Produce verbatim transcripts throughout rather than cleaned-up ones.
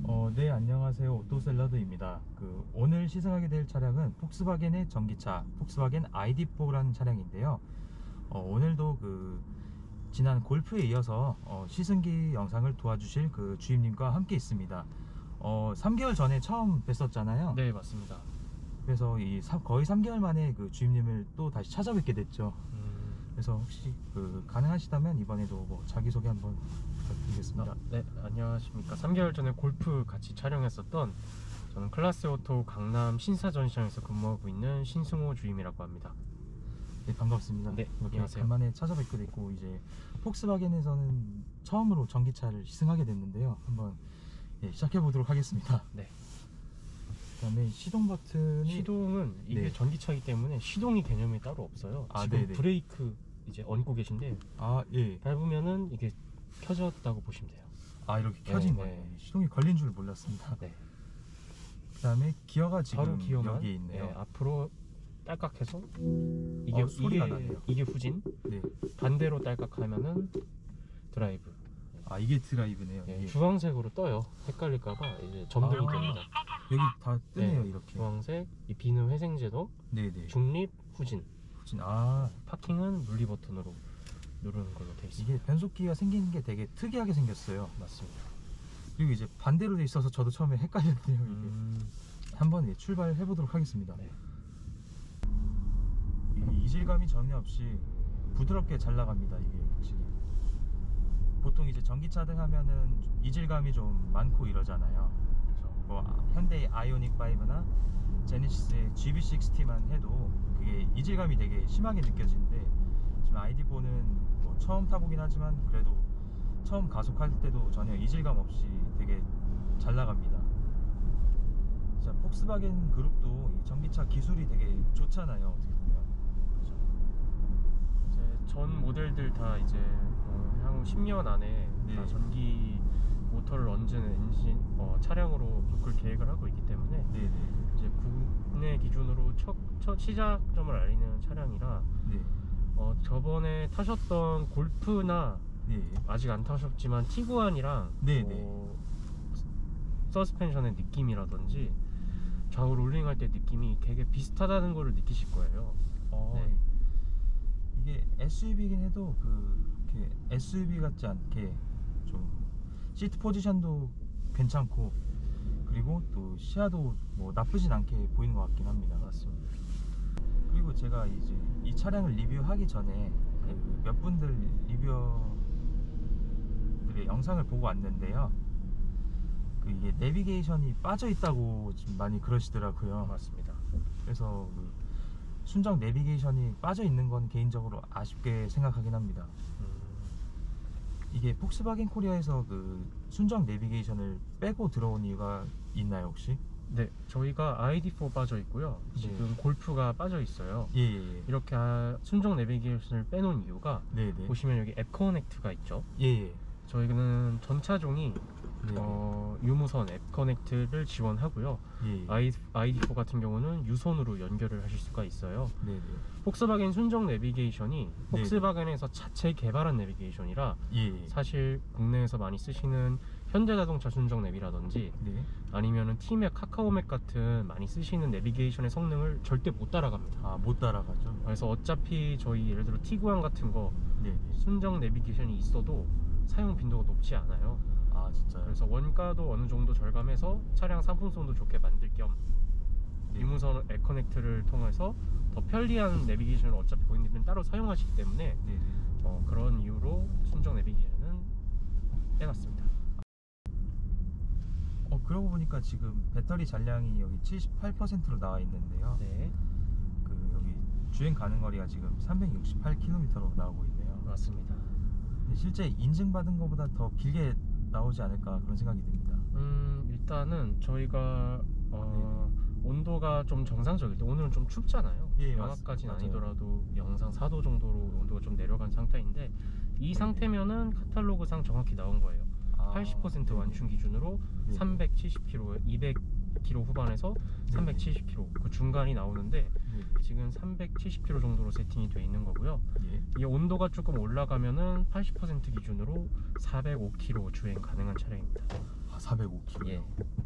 어, 네, 안녕하세요. 오토샐러드입니다. 그 오늘 시승하게 될 차량은 폭스바겐의 전기차 폭스바겐 아이디포라는 차량인데요. 어, 오늘도 그 지난 골프에 이어서 어, 시승기 영상을 도와주실 그 주임님과 함께 있습니다. 어, 삼 개월 전에 처음 뵀었잖아요. 네, 맞습니다. 그래서 이 사, 거의 삼 개월 만에 그 주임님을 또 다시 찾아뵙게 됐죠. 음... 그래서 혹시 그 가능하시다면 이번에도 뭐 자기소개 한번 부탁드리겠습니다. 아, 네, 안녕하십니까. 삼 개월 전에 골프 같이 촬영했었던 저는 클라스오토 강남 신사전시장에서 근무하고 있는 신승호 주임이라고 합니다. 네, 반갑습니다. 네, 이렇게 안녕하세요. 간만에 찾아뵙게 됐고, 이제 폭스바겐에서는 처음으로 전기차를 시승하게 됐는데요. 한번 예, 시작해 보도록 하겠습니다. 네. 그다음에 시동 버튼이 시동은 이게 네. 전기차이기 때문에 시동이 개념이 따로 없어요. 아, 지금 네네. 브레이크 이제 얹고 계신데 아, 예. 밟으면은 이게 켜졌다고 보시면 돼요. 아, 이렇게 켜진 네, 거예요. 네. 시동이 걸린 줄 몰랐습니다. 네. 그다음에 기어가 지금 바로 기어만 여기에 있네요. 네, 앞으로 딸깍해서 이게 어, 소리가 이게, 나네요. 이게 후진, 네. 반대로 딸깍하면은 드라이브. 아, 이게 드라이브네요. 예, 예. 주황색으로 떠요. 헷갈릴까봐 이제 점등이 아, 됩니다. 여기 다 뜨네요, 네, 이렇게. 주황색, 이 비는 회생제도, 네네. 중립, 후진. 후진. 아, 파킹은 물리 버튼으로 누르는 걸로 되어 있습니다. 이게 변속기가 생긴 게 되게 특이하게 생겼어요. 맞습니다. 그리고 이제 반대로 돼 있어서 저도 처음에 헷갈렸네요. 이게. 음, 한번 예, 출발해 보도록 하겠습니다. 네. 이 이질감이 전혀 없이 부드럽게 잘 나갑니다. 이게 확실히. 보통 이제 전기차들 하면은 좀 이질감이 좀 많고 이러잖아요. 그래서 뭐 현대의 아이오닉 파이브나 제네시스의 지비 식스티만 해도 그게 이질감이 되게 심하게 느껴지는데, 지금 아이디포는 뭐 처음 타보긴 하지만 그래도 처음 가속할 때도 전혀 이질감 없이 되게 잘 나갑니다. 자, 폭스바겐 그룹도 이 전기차 기술이 되게 좋잖아요. 어떻게 보면. 그렇죠? 이제 전 모델들 다 이제 어, 향후 십 년 안에 네. 다 전기 모터를 얹은 엔진 어, 차량으로 바꿀 계획을 하고 있기 때문에 네네. 이제 국내 기준으로 첫, 첫 시작점을 알리는 차량이라 네. 어, 저번에 타셨던 골프나 네. 아직 안 타셨지만 티구안이랑 네, 뭐 서스펜션의 느낌이라든지 좌우 롤링할 때 느낌이 되게 비슷하다는 거를 느끼실 거예요. 어, 네. 이게 에스유브이긴 해도 그 이렇게 에스유브이 같지 않게 좀 시트 포지션도 괜찮고, 그리고 또 시야도 뭐 나쁘진 않게 보이는 것 같긴 합니다. 맞습니다. 그리고 제가 이제 이 차량을 리뷰하기 전에 그 몇 분들 리뷰어들의 영상을 보고 왔는데요. 그 이게 내비게이션이 빠져 있다고 지금 많이 그러시더라고요. 맞습니다. 그래서 그 순정 내비게이션이 빠져 있는 건 개인적으로 아쉽게 생각하긴 합니다. 음, 이게 폭스바겐 코리아에서 그 순정 내비게이션을 빼고 들어온 이유가 있나요, 혹시? 네, 저희가 아이디포 빠져 있고요. 지금 네. 골프가 빠져 있어요. 예, 예, 예. 이렇게 아- 순정 내비게이션을 빼놓은 이유가 네, 네. 보시면 여기 앱 커넥트가 있죠. 예, 예. 저희는 전 차종이 네. 어, 유무선 앱 커넥트를 지원하고요. 예, 예. 아이, 아이디포 같은 경우는 유선으로 연결을 하실 수가 있어요. 네, 네. 폭스바겐 순정 내비게이션이 네. 폭스바겐에서 자체 개발한 내비게이션이라 예, 예. 사실 국내에서 많이 쓰시는 현대자동차 순정 내비라든지 네. 아니면은 티맵, 카카오맵 같은 많이 쓰시는 내비게이션의 성능을 절대 못 따라갑니다. 아, 못 따라가죠. 그래서 어차피 저희 예를 들어 티구안 같은 거 네, 네. 순정 내비게이션이 있어도 사용 빈도가 높지 않아요. 아, 진짜요? 그래서 원가도 어느 정도 절감해서 차량 상품성도 좋게 만들 겸 네. 유무선 앱 커넥트를 통해서 더 편리한 내비게이션을 어차피 고객님들은 따로 사용하시기 때문에 네, 네. 어, 그런 이유로 순정 내비게이션은 빼놨습니다. 어, 그러고 보니까 지금 배터리 잔량이 여기 칠십팔 퍼센트로 나와 있는데요. 네, 그 여기 주행 가능 거리가 지금 삼백육십팔 킬로미터로 나오고 있네요. 맞습니다. 근데 실제 인증받은 것보다 더 길게 나오지 않을까 그런 생각이 듭니다. 음, 일단은 저희가 어, 온도가 좀 정상적일 때, 오늘은 좀 춥잖아요. 예, 영하까지는 맞- 아니더라도 영상 사 도 정도로 온도가 좀 내려간 상태인데, 이 상태면은 카탈로그상 정확히 나온 거예요. 아, 팔십 퍼센트 네. 완충 기준으로 네. 삼백칠십 킬로미터, 이백 킬로미터 후반에서 삼백칠십 킬로미터 그 중간이 나오는데 네. 지금 삼백칠십 킬로미터 정도로 세팅이 되어 있는 거고요. 예. 이 온도가 조금 올라가면은 팔십 퍼센트 기준으로 사백오 킬로미터 주행 가능한 차량입니다. 아, 사백오 킬로미터.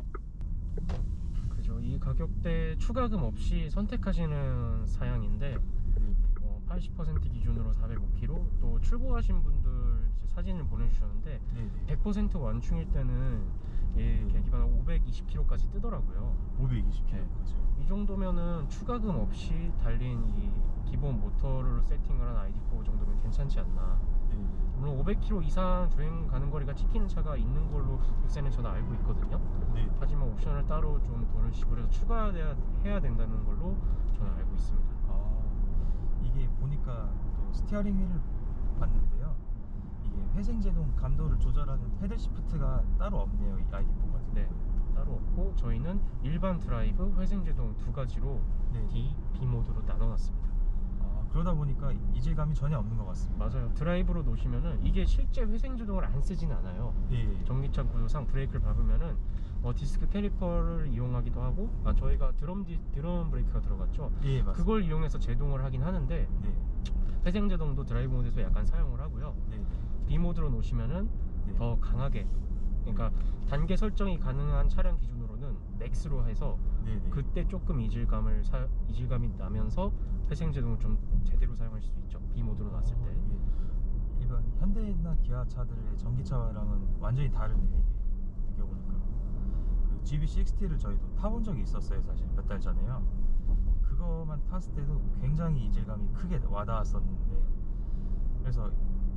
예. 그죠. 이 가격대 추가금 없이 선택하시는 사양인데 네네. 어, 팔십 퍼센트 기준으로 사백오 킬로미터, 또 출고하신 분들 이제 사진을 보내주셨는데 네네. 백 퍼센트 완충일 때는 이 네. 계기판 오백이십 킬로미터까지 뜨더라고요. 오백이십 킬로미터까지. 이 정도면은 추가금 없이 달린 이 기본 모터를 세팅을 한 아이디 사 정도면 괜찮지 않나. 네네. 물론 오백 킬로미터 이상 주행 가는 거리가 찍히는 차가 있는 걸로 요새는 저는 알고 있거든요. 네. 하지만 옵션을 따로 좀 돈을 지불해서 추가해야 해야 된다는 걸로 저는 알고 있습니다. 아, 이게 보니까 또 스티어링 휠을 봤는데요. 이게 회생제동 감도를 조절하는 패들 시프트가 따로 없네요. 이 아이디 사 같은 네, 경우는. 따로 없고 저희는 일반 드라이브, 회생제동 두 가지로 네. D, B 모드로 나눠놨습니다. 아, 그러다 보니까 이질감이 전혀 없는 것 같습니다. 맞아요. 드라이브로 놓으시면은 이게 실제 회생제동을 안 쓰진 않아요. 예. 전기차 구조상 브레이크를 밟으면은 어, 디스크 캐리퍼를 이용하기도 하고, 아 저희가 드럼 디, 드럼 브레이크가 들어갔죠. 예, 맞습니다. 그걸 이용해서 제동을 하긴 하는데 네. 회생제동도 드라이브 모드에서 약간 사용을 하고요. 네. B 모드로 놓으시면은 네. 더 강하게, 그러니까 단계 설정이 가능한 차량 기준으로는 맥스로 해서 네. 네. 그때 조금 이질감을 사, 이질감이 나면서 회생제동을 좀 제대로 사용할 수 있죠. B 모드로 놨을 때. 어, 이게 일반 현대나 기아 차들의 전기차랑은 완전히 다르네요. 이게 느껴보니까 그 지비 식스티를 저희도 타본 적이 있었어요. 사실 몇 달 전에요. 그거만 탔을 때도 굉장히 이질감이 크게 와닿았었는데, 그래서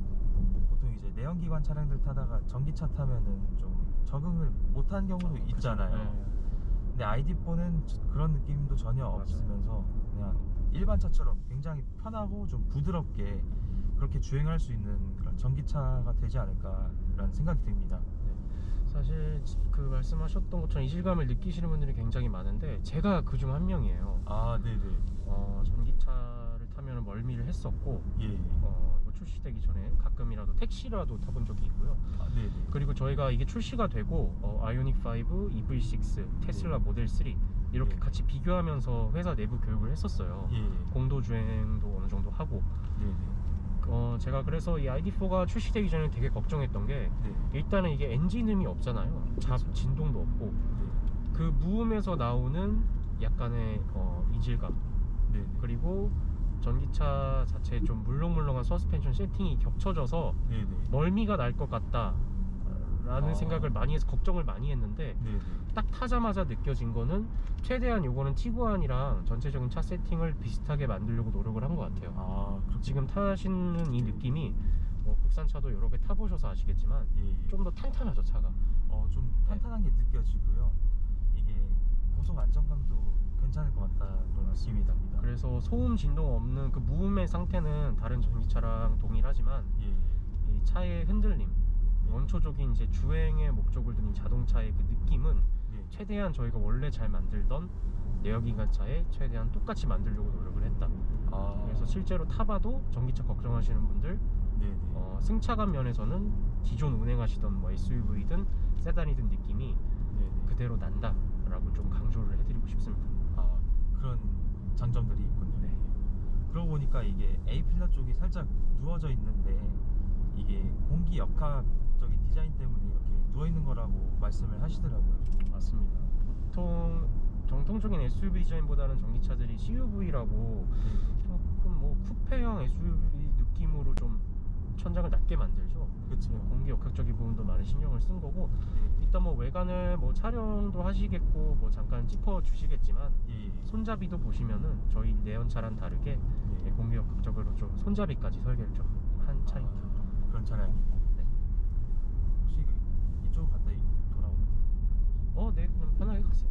보통 이제 내연기관 차량들 타다가 전기차 타면은 좀 적응을 못한 경우도 어, 있잖아요. 네. 근데 아이디 사는 그런 느낌도 전혀 맞아요. 없으면서 그냥 일반 차처럼 굉장히 편하고 좀 부드럽게 그렇게 주행할 수 있는 그런 전기차가 되지 않을까라는 생각이 듭니다. 사실 그 말씀하셨던 것처럼 이질감을 느끼시는 분들이 굉장히 많은데 제가 그중 한 명이에요. 아, 네네. 어, 전기차를 타면 멀미를 했었고, 예. 어, 이거 출시되기 전에 가끔이라도 택시라도 타본 적이 있고요. 아, 네네. 그리고 저희가 이게 출시가 되고 어, 아이오닉 오, 이브이 육, 테슬라 네. 모델 삼 이렇게 네. 같이 비교하면서 회사 내부 교육을 했었어요. 예. 공도 주행도 어느 정도 하고, 네네. 어, 제가 그래서 이 아이디 사가 출시되기 전에 되게 걱정했던 게, 네. 일단은 이게 엔진음이 없잖아요. 잡 그렇죠. 진동도 없고, 네. 그 무음에서 나오는 약간의 어, 이질감, 네네. 그리고 전기차 자체에 좀 물렁물렁한 서스펜션 세팅이 겹쳐져서 네네. 멀미가 날 것 같다 라는 아. 생각을 많이 해서 걱정을 많이 했는데, 네네. 딱 타자마자 느껴진 거는 최대한 요거는 티구안이랑 전체적인 차 세팅을 비슷하게 만들려고 노력을 한 것 같아요. 아, 그렇 지금 타시는 이 느낌이 뭐 국산차도 여러 개 타보셔서 아시겠지만 예. 좀 더 탄탄하죠, 차가. 어, 좀 탄탄한 게 느껴지고요. 이게 고속 안정감도 괜찮을 것 같다는 느낌이 납니다. 그래서 소음 진동 없는 그 무음의 상태는 다른 전기차랑 동일하지만 예. 이 차의 흔들림, 원초적인 이제 주행의 목적을 둔 자동차의 그 느낌은 네. 최대한 저희가 원래 잘 만들던 내연기관차에 최대한 똑같이 만들려고 노력을 했다. 아. 그래서 실제로 타봐도 전기차 걱정하시는 분들, 네네. 어, 승차감 면에서는 기존 운행하시던 뭐 에스유브이든 세단이든 느낌이 네네. 그대로 난다라고 좀 강조를 해드리고 싶습니다. 아, 그런 장점들이 있군요. 네. 그러고 보니까 이게 A 필러 쪽이 살짝 누워져 있는데 이게 공기 역학적인 디자인 때문에 이렇게 누워 있는 거라고 말씀을 하시더라고요. 맞습니다. 보통 정통적인 에스유브이 디자인보다는 전기차들이 씨유브이라고 조금 뭐 쿠페형 에스유브이 느낌으로 좀 천장을 낮게 만들죠. 그렇죠. 공기 역학적인 부분도 많이 신경을 쓴 거고, 네. 일단 뭐 외관을 뭐 촬영도 하시겠고 뭐 잠깐 짚어 주시겠지만 예. 손잡이도 보시면은 저희 내연차랑 다르게 네. 공기 역학적으로 좀 손잡이까지 설계를 좀 한 차입니다. 아, 그런 차량이. 네. 혹시 그 이쪽으로 갔다 이- 돌아오면 돼요? 어, 네, 그냥 편하게 가세요.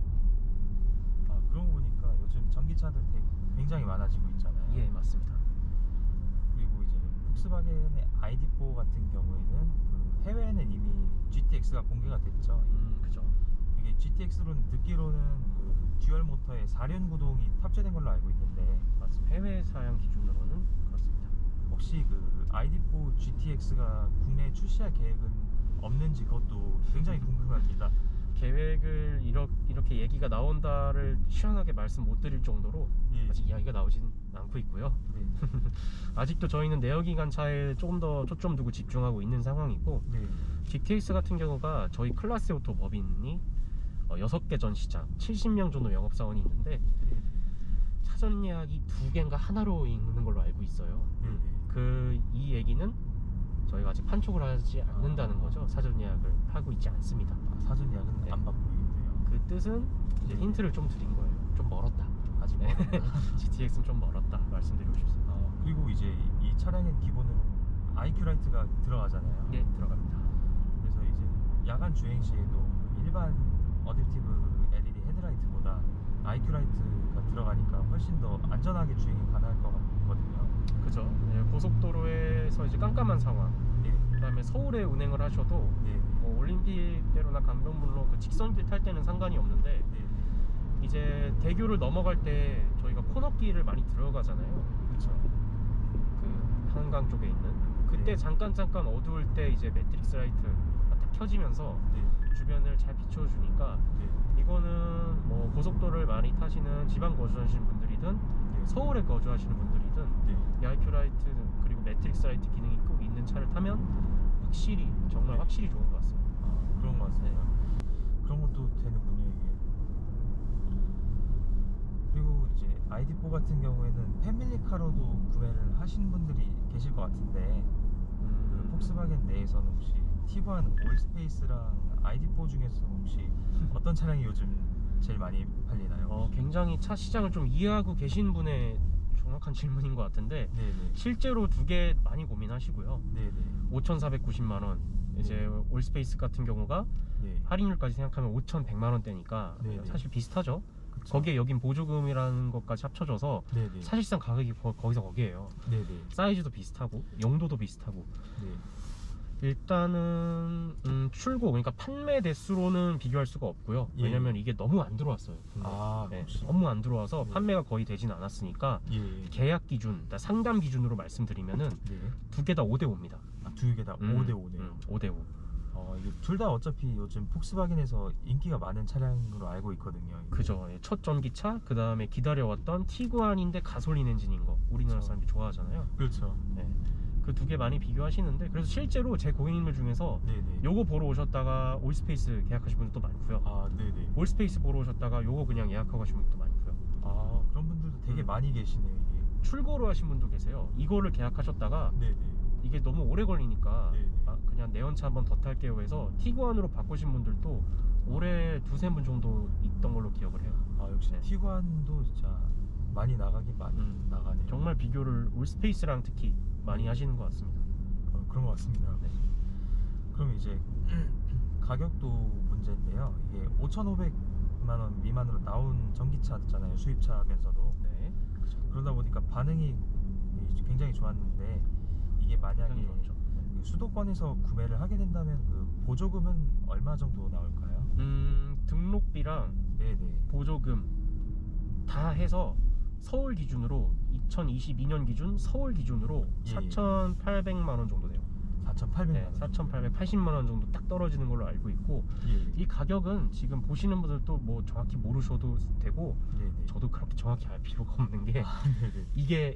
아, 그러고 보니까 요즘 전기차들 되게 굉장히 많아지고 있잖아요. 예, 맞습니다. 그리고 이제 폭스바겐의 아이디 사 같은 경우에는 그 해외에는 이미 지티엑스가 공개가 됐죠. 음, 그죠. 이게 지티엑스로는 듣기로는 그 듀얼 모터에 사륜 구동이 탑재된 걸로 알고 있는데, 맞습니다. 해외 사양 기준으로는 그렇습니다. 혹시 그 아이디 사 지티엑스가 국내에 출시할 계획은 없는지 그것도 굉장히 궁금합니다. 계획을 이렇게, 이렇게 얘기가 나온다를 시원하게 말씀 못 드릴 정도로 예. 아직 이야기가 나오진 않고 있고요. 네. 아직도 저희는 내연기관 차에 조금 더 초점 두고 집중하고 있는 상황이고, 네. 지티엑스 같은 경우가 저희 클라스 오토 법인이 어, 여섯 개 전시장 칠십 명 정도 영업사원이 있는데 사전 예약이 두 개인가 하나로 있는 걸로 알고 있어요. 네네. 그 이 얘기는 저희가 아직 판촉을 하지 않는다는 아. 거죠. 사전 예약을 하고 있지 않습니다. 아, 사전 예약은 네. 안 받고 있는데요. 그 뜻은 이제 네. 힌트를 좀 드린 거예요. 좀 멀었다. 아직 네. 멀었다. 지티엑스는 좀 멀었다 말씀드리고 싶습니다. 아, 그리고 이제 이 차량엔 기본으로 아이큐 라이트가 들어가잖아요. 네, 들어갑니다. 그래서 이제 야간 주행 시에도 일반 어댑티브 엘이디 헤드라이트보다 아이큐 라이트가 들어가니까 훨씬 더 안전하게 주행이 가능할 것 같거든요. 그죠? 네, 고속도로에서 이제 깜깜한 상황, 네. 그다음에 서울에 운행을 하셔도 네. 뭐 올림픽대로나 강변북로 그 직선길 탈 때는 상관이 없는데 네. 이제 대교를 넘어갈 때 저희가 코너길을 많이 들어가잖아요. 그렇죠. 그 한강 쪽에 있는 그때 네. 잠깐 잠깐 어두울 때 이제 매트릭스 라이트가 딱 켜지면서 네. 주변을 잘 비춰주니까 네. 이거는 뭐 고속도로를 많이 타시는 지방 거주하시는 분들이든 네. 서울에 거주하시는 분들이든 네. 이 아이큐 라이트 그리고 매트릭스 라이트 기능이 꼭 있는 차를 타면 확실히 정말 네. 확실히 좋은 것 같습니다. 아, 그런 것 같습니다. 그런 것도 되는군요, 이게. 그리고 이제 아이디 사 같은 경우에는 패밀리카로도 구매를 하신 분들이 계실 것 같은데 그 폭스바겐 내에서는 혹시 티구안 올스페이스랑 아이디 사 중에서 혹시 어떤 차량이 요즘 제일 많이 팔리나요? 어, 굉장히 차 시장을 좀 이해하고 계신 분의 정확한 질문인 것 같은데 네네. 실제로 두 개 많이 고민하시고요. 네네. 오천사백구십만 원 이제 올스페이스 같은 경우가 네. 할인율까지 생각하면 오천백만 원대니까 네네. 사실 비슷하죠. 그쵸. 거기에 여긴 보조금이라는 것까지 합쳐져서 네네. 사실상 가격이 거, 거기서 거기에요. 네네. 사이즈도 비슷하고 용도도 비슷하고 네. 일단은 음, 출고 그러니까 판매 대수로는 비교할 수가 없고요. 예. 왜냐면 이게 너무 안 들어왔어요. 국내에. 아, 네, 그렇죠. 너무 안 들어와서 네. 판매가 거의 되진 않았으니까 예. 계약 기준, 그러니까 상담 기준으로 말씀드리면은 네. 두 개 다 오 대 오입니다. 아, 두 개 다 오 대 오네요. 음, 오 대 오. 어, 이게 둘 다 어차피 요즘 폭스바겐에서 인기가 많은 차량으로 알고 있거든요. 이게. 그죠. 예, 첫 전기차, 그 다음에 기다려왔던 티구안인데 가솔린 엔진인 거 우리나라 그렇죠. 사람들이 좋아하잖아요. 그렇죠. 네. 그 두 개 많이 비교하시는데 그래서 실제로 제 고객님들 중에서 네네. 요거 보러 오셨다가 올스페이스 계약하신 분들도 많고요. 아, 네네. 올스페이스 보러 오셨다가 요거 그냥 예약하고 가신 분들도 많고요. 아, 그런 분들도 되게 음. 많이 계시네요, 이게. 출고로 하신 분도 계세요. 이거를 계약하셨다가 네네. 이게 너무 오래 걸리니까 네네. 아, 그냥 내연차 한번 더 탈게요 해서 티구안으로 바꾸신 분들도 올해 두세 분 정도 있던 걸로 기억을 해요. 아, 역시 네. 티구안도 진짜 많이 나가긴 많이 음. 나가네요. 정말 비교를 올스페이스랑 특히 많이 네. 하시는 것 같습니다. 어, 그런 것 같습니다. 네. 그럼 이제 가격도 문제인데요. 이게 오천오백만 원 미만으로 나온 전기차잖아요. 수입차면서도. 네. 그러다 보니까 반응이 굉장히 좋았는데 이게 만약에 굉장히 좋았죠. 네. 그 수도권에서 구매를 하게 된다면 그 보조금은 얼마 정도 나올까요? 음, 등록비랑 네네. 보조금 다 해서 서울 기준으로 이천이십이 년 기준 서울 기준으로 예, 예. 사천팔백만 원 정도 돼요. 사천팔백만 네, 원. 사천팔백팔십만 원 정도 딱 떨어지는 걸로 알고 있고 예. 이 가격은 지금 보시는 분들도 뭐 정확히 모르셔도 되고 네네. 저도 그렇게 정확히 알 필요가 없는 게 아, 네네. 이게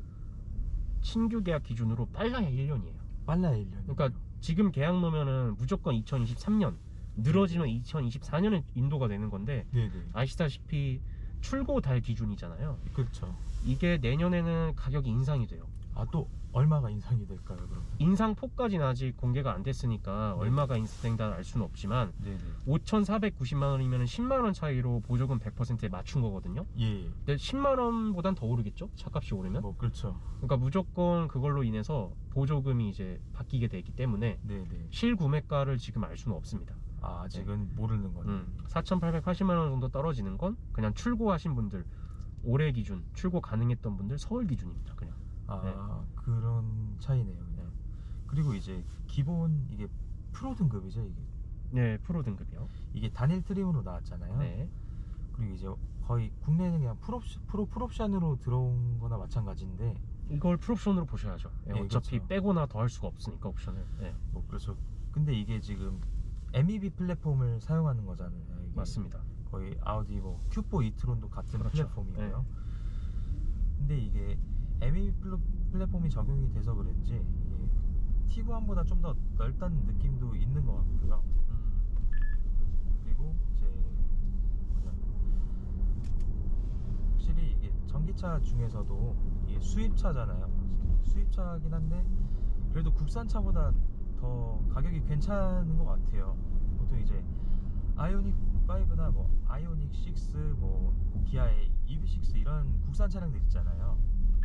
신규 계약 기준으로 빨라야 일 년이에요. 빨라야 일 년. 그러니까 지금 계약 넣으면은 무조건 이천이십삼 년 늘어지면 이천이십사 년에 인도가 되는 건데 네네. 아시다시피 출고 달 기준이잖아요. 그렇죠. 이게 내년에는 가격이 인상이 돼요. 아, 또 얼마가 인상이 될까요, 그럼? 인상폭까지는 아직 공개가 안 됐으니까 네. 얼마가 인상된다 알 수는 없지만 네네. 오천사백구십만 원이면 십만 원 차이로 보조금 백 퍼센트에 맞춘 거거든요. 예. 근데 십만 원보단 더 오르겠죠? 차값이 오르면. 뭐 그렇죠. 그러니까 무조건 그걸로 인해서 보조금이 이제 바뀌게 되기 때문에 네네. 실구매가를 지금 알 수는 없습니다. 아, 아직은 모르는 거네요. 음, 사천팔백팔십만 원 정도 떨어지는 건 그냥 출고하신 분들 올해 기준 출고 가능했던 분들 서울 기준입니다. 그냥. 아, 네. 그런 차이네요. 그냥. 그리고 이제 기본 이게 프로 등급이죠, 이게. 네, 프로 등급이요. 이게 단일 트림으로 나왔잖아요. 네. 그리고 이제 거의 국내는 그냥 풀옵션, 프로 풀옵션으로 들어온 거나 마찬가지인데 이걸 풀옵션으로 보셔야죠. 네, 네, 어차피 그렇죠. 빼거나 더할 수가 없으니까 옵션을. 네, 뭐 그래서 근데 이게 지금 엠이비 플랫폼을 사용하는 거잖아요. 이게 맞습니다. 거의 아우디 뭐 큐포 이트론도 같은 그렇죠. 플랫폼이고요. 근데 이게 엠이비 플랫폼이 적용이 돼서 그런지 이게 티구안보다 좀 더 넓다는 느낌도 있는 것 같고요. 전기차 중에서도 이게 수입차잖아요. 수입차긴 한데 그래도 국산차보다 더 가격이 괜찮은 것 같아요. 보통 이제 아이오닉 파이브나 뭐 아이오닉 식스, 뭐 기아의 이브이 식스 이런 국산 차량들 있잖아요.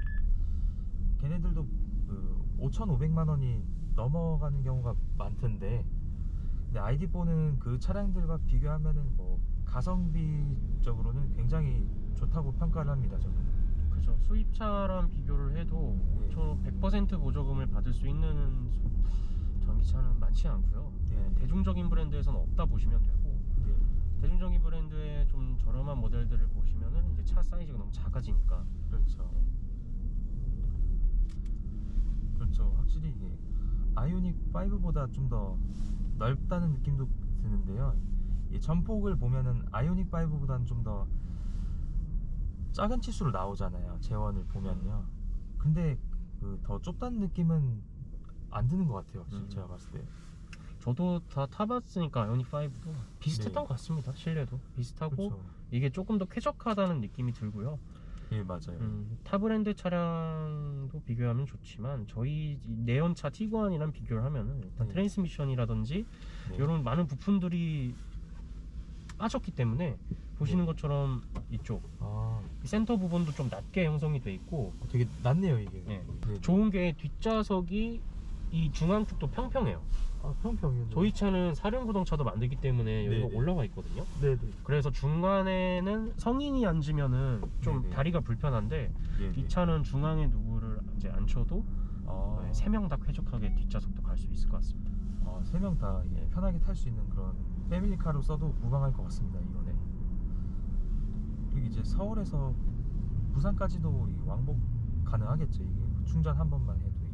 걔네들도 그 오천오백만 원이 넘어가는 경우가 많던데, 근데 아이디포는 그 차량들과 비교하면은 뭐 가성비적으로는 굉장히 좋다고 평가를 합니다, 저는. 그죠. 수입차랑 비교를 해도 네. 저 백 퍼센트 보조금을 받을 수 있는 수- 전기차는 많지 않고요. 네. 네, 대중적인 브랜드에서는 없다 보시면 되고, 네. 대중적인 브랜드의 좀 저렴한 모델들을 보시면은 이제 차 사이즈가 너무 작아지니까. 그렇죠. 그렇죠. 확실히 이게 아이오닉 파이브보다 좀 더 넓다는 느낌도 드는데요. 이 전폭을 보면은 아이오닉 파이브보다는 좀 더 작은 치수로 나오잖아요, 재원을 보면요. 근데 그 더 좁다는 느낌은 안 드는 것 같아요, 확실히. 음. 제가 봤을 때. 저도 다 타봤으니까 아이오닉 파이브도 비슷했던 네. 것 같습니다. 실내도 비슷하고, 그렇죠. 이게 조금 더 쾌적하다는 느낌이 들고요. 예, 맞아요. 음, 타 브랜드 차량도 비교하면 좋지만 저희 내연차 티구안이랑 비교를 하면은 일단 네. 트랜스미션이라든지 네. 이런 많은 부품들이 빠졌기 때문에 보시는 네. 것처럼 이쪽 아, 센터 부분도 좀 낮게 형성이 돼 있고, 되게 낮네요, 이게. 네. 네. 좋은 게 뒷좌석이 이 중앙 쪽도 평평해요. 아, 평평해요. 저희 차는 사륜구동차도 만들기 때문에 여기가 네네. 올라와 있거든요. 네네. 그래서 중간에는 성인이 앉으면은 좀 네네. 다리가 불편한데, 네네. 이 차는 중앙에 누구를 이제 앉혀도 아, 세 명 다 쾌적하게 뒷좌석도 갈 수 있을 것 같습니다. 아, 세 명 다 네. 편하게 탈 수 있는 그런 패밀리카로 써도 무방할 것 같습니다, 이거는. 그리고 이제 서울에서 부산까지도 이 왕복 가능하겠죠, 이게. 충전 한 번만 해도 이게.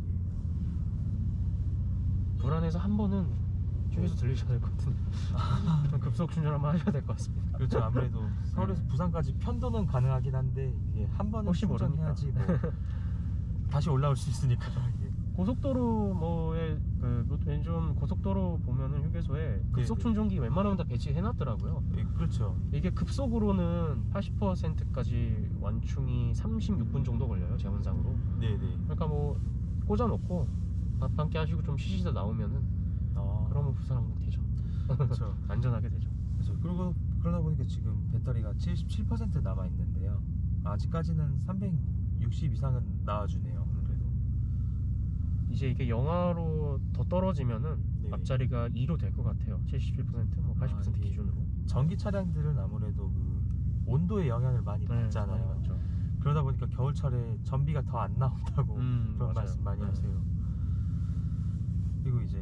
불안해서 한 번은 휴게소 들리셔야 될 것 같은데 좀 급속 충전 한번 하셔야 될 것 같습니다. 그렇죠. 아무래도 서울에서 네. 부산까지 편도는 가능하긴 한데 이게 한 번은 혹시 충전해야지 뭐 다시 올라올 수 있으니까 이게. 고속도로 뭐에 그좀 고속도로 보면은 휴게소에 급속 네네. 충전기 웬만하면 다 배치해 놨더라고요. 예, 그렇죠. 이게 급속으로는 팔십 퍼센트까지 완충이 삼십육 분 정도 걸려요, 재원상으로. 네네. 그러니까 뭐 꽂아놓고 밥 한 끼 하시고 좀 쉬시다 나오면은 아, 그러면 부산 항목 되죠. 그렇죠. 안전하게 되죠. 그렇죠. 그리고 그러다 보니까 지금 배터리가 칠십칠 퍼센트 남아 있는데요. 아직까지는 삼백육십 이상은 나와주네요. 그래도. 이제 이게 영하로 더 떨어지면은 네. 앞자리가 이로 될 것 같아요. 칠십칠 퍼센트, 뭐 팔십 퍼센트 아, 이게 기준으로. 전기 차량들은 아무래도 그 온도의 영향을 많이 네, 받잖아요. 많이 받죠. 그러다 보니까 겨울철에 전비가 더 안 나온다고 음, 그런 맞아요. 말씀 많이 네. 하세요. 그리고 이제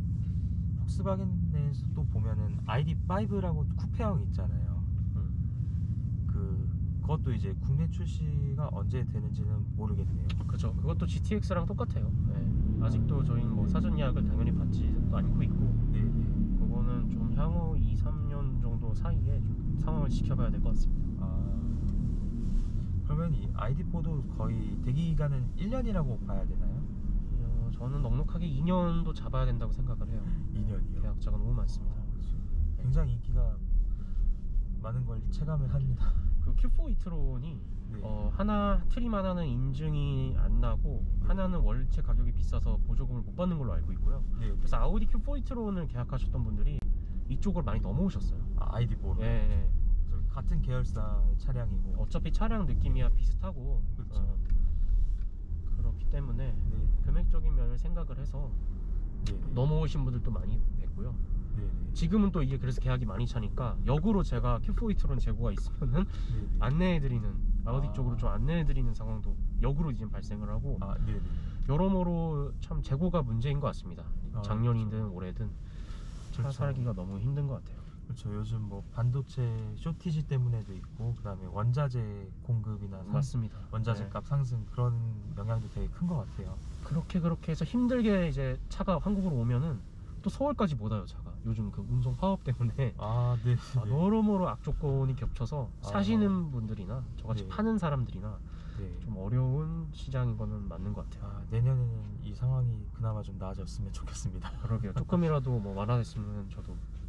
폭스바겐에서 또 보면은 아이디 파이브라고 쿠페형이 있잖아요. 음. 그 그것도 이제 국내 출시가 언제 되는지는 모르겠네요. 그죠. 그것도 지티엑스랑 똑같아요. 네. 아직도 저희는 뭐 사전 예약을 당연히 받지도 않고 있고, 네네. 그거는 좀 향후 이, 삼 년 정도 사이에 좀 상황을 지켜봐야 될 것 같습니다. 아, 그러면 이 아이디포도 거의 대기 기간은 일 년이라고 봐야 되나요? 어, 저는 넉넉하게 이 년도 잡아야 된다고 생각을 해요. 이 년이요. 계약자가 너무 많습니다. 아, 그렇죠. 굉장히 인기가 많은 걸 체감을 합니다. 그 큐포 이트론이 네. 어, 하나 트림 하나는 인증이 안 나고, 네. 하나는 월체 가격이 비싸서 보조금을 못 받는 걸로 알고 있고요. 네. 그래서 아우디 큐포 이트론을 계약하셨던 분들이 이쪽으로 많이 넘어오셨어요. 아, 아이디포로. 예, 예. 그래서 같은 계열사의 차량이고. 어차피 차량 느낌이야 비슷하고, 그렇죠. 어, 그렇기 때문에 네. 금액적인 면을 생각을 해서 네. 넘어오신 분들도 많이 뵀고요. 네. 지금은 또 이게 그래서 계약이 많이 차니까 역으로 제가 큐포 이트론 재고가 있으면은 네. 안내해드리는, 아우디 아. 쪽으로 좀 안내해드리는 상황도 역으로 지금 발생을 하고, 아, 네. 여러모로 참 재고가 문제인 것 같습니다. 아, 작년이든 그렇죠. 올해든 차 그렇죠. 살기가 너무 힘든 것 같아요. 그렇죠. 요즘 뭐 반도체 쇼티지 때문에도 있고, 그다음에 원자재 공급이나 상, 맞습니다. 원자재 네. 값 상승 그런 영향도 되게 큰 것 같아요. 그렇게 그렇게 해서 힘들게 이제 차가 한국으로 오면은 또 서울까지 못 와요, 차가. 요즘 그 운송 파업 때문에 아, 네. 아, 여러모로 악조건이 겹쳐서 아. 사시는 분들이나 저같이 네. 파는 사람들이나 네. 좀 어려운 시장인 거는 맞는 것 같아요. 아, 내년에는 이 상황이 그나마 좀 나아졌으면 좋겠습니다. 그러게요. 조금이라도 뭐 완화됐으면 저도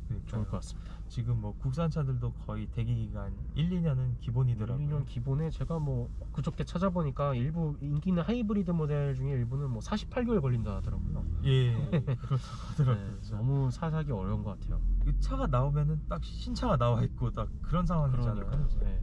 그러니까요. 좋을 것 같습니다. 지금 뭐 국산차들도 거의 대기 기간 일, 이 년은 기본이더라고요. 일 년 기본에 제가 뭐 그저께 찾아보니까 일부 인기 있는 하이브리드 모델 중에 일부는 뭐 사십팔 개월 걸린다 하더라고요. 예, 그렇다고 하더라고요. 네, 너무 사사기 어려운 것 같아요. 이 차가 나오면은 딱 신차가 나와 있고 딱 그런 상황이잖아요. 그러니까요. 네.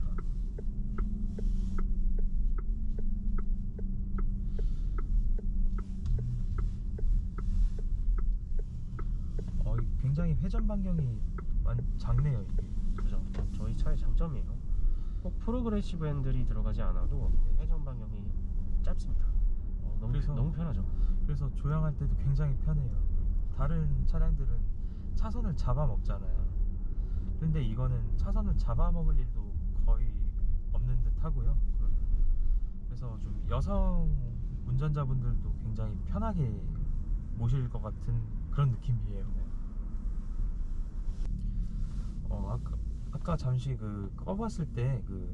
어, 굉장히 회전 반경이 많이 작네요 이게. 그죠. 저희 차의 장점이에요. 꼭 프로그레시브 핸들이 들어가지 않아도 회전 방향이 짧습니다. 어, 너무 그래서- 너무 편하죠. 그래서 조향할 때도 굉장히 편해요. 다른 차량들은 차선을 잡아먹잖아요. 근데 이거는 차선을 잡아먹을 일도 거의 없는 듯 하고요. 그래서 좀 여성 운전자분들도 굉장히 편하게 모실 것 같은 그런 느낌이에요. 어, 아까, 아까 잠시 그 꺼봤을 때 그